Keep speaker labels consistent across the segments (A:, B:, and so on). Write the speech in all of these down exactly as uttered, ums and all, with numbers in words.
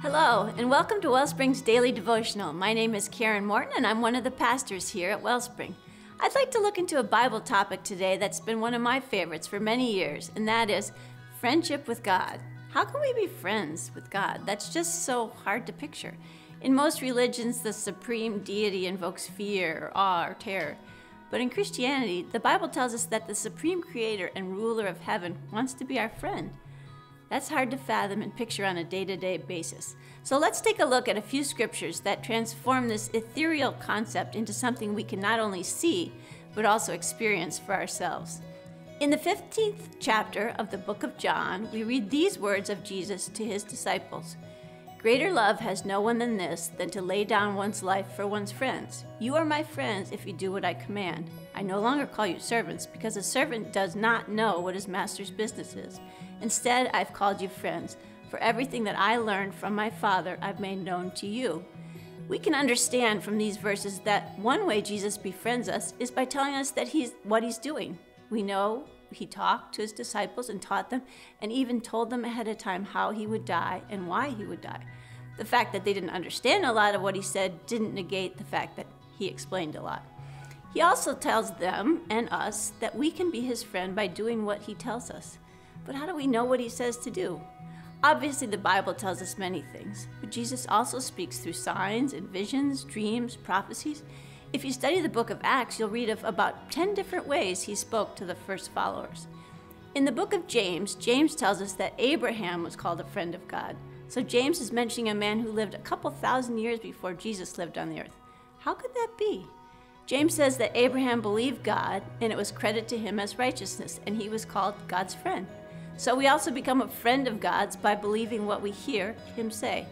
A: Hello, and welcome to Wellspring's Daily Devotional. My name is Karen Morton, and I'm one of the pastors here at Wellspring. I'd like to look into a Bible topic today that's been one of my favorites for many years, and that is friendship with God. How can we be friends with God? That's just so hard to picture. In most religions, the supreme deity invokes fear, or awe, or terror. But in Christianity, the Bible tells us that the supreme creator and ruler of heaven wants to be our friend. That's hard to fathom and picture on a day-to-day basis. So let's take a look at a few scriptures that transform this ethereal concept into something we can not only see, but also experience for ourselves. In the fifteenth chapter of the book of John, we read these words of Jesus to his disciples. "Greater love has no one than this, than to lay down one's life for one's friends. You are my friends if you do what I command. I no longer call you servants, because a servant does not know what his master's business is. Instead, I've called you friends, for everything that I learned from my Father I've made known to you." We can understand from these verses that one way Jesus befriends us is by telling us that he's what he's doing. We know he talked to his disciples and taught them, and even told them ahead of time how he would die and why he would die. The fact that they didn't understand a lot of what he said didn't negate the fact that he explained a lot. He also tells them and us that we can be his friend by doing what he tells us. But how do we know what he says to do? Obviously, the Bible tells us many things, but Jesus also speaks through signs and visions, dreams, prophecies. If you study the book of Acts, you'll read of about ten different ways he spoke to the first followers. In the book of James, James tells us that Abraham was called a friend of God. So James is mentioning a man who lived a couple thousand years before Jesus lived on the earth. How could that be? James says that Abraham believed God, and it was credited to him as righteousness, and he was called God's friend. So we also become a friend of God's by believing what we hear him say.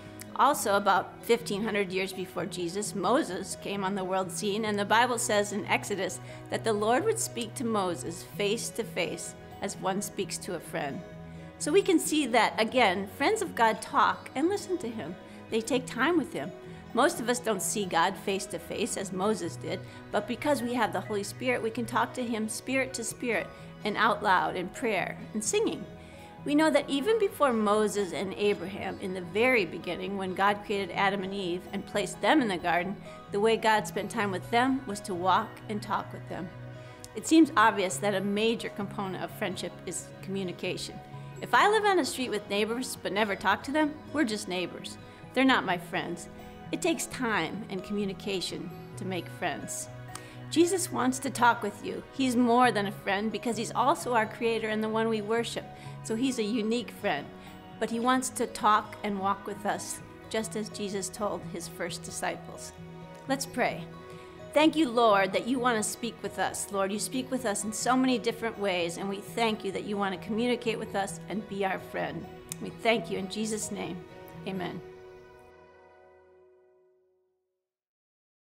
A: Also, about fifteen hundred years before Jesus, Moses came on the world scene, and the Bible says in Exodus that the Lord would speak to Moses face to face as one speaks to a friend. So we can see that, again, friends of God talk and listen to him. They take time with him. Most of us don't see God face to face as Moses did, but because we have the Holy Spirit, we can talk to him spirit to spirit and out loud in prayer and singing. We know that even before Moses and Abraham, in the very beginning, when God created Adam and Eve and placed them in the garden, the way God spent time with them was to walk and talk with them. It seems obvious that a major component of friendship is communication. If I live on a street with neighbors but never talk to them, we're just neighbors. They're not my friends. It takes time and communication to make friends. Jesus wants to talk with you. He's more than a friend because he's also our creator and the one we worship. So he's a unique friend. But he wants to talk and walk with us, just as Jesus told his first disciples. Let's pray. Thank you, Lord, that you want to speak with us. Lord, you speak with us in so many different ways, and we thank you that you want to communicate with us and be our friend. We thank you in Jesus' name. Amen.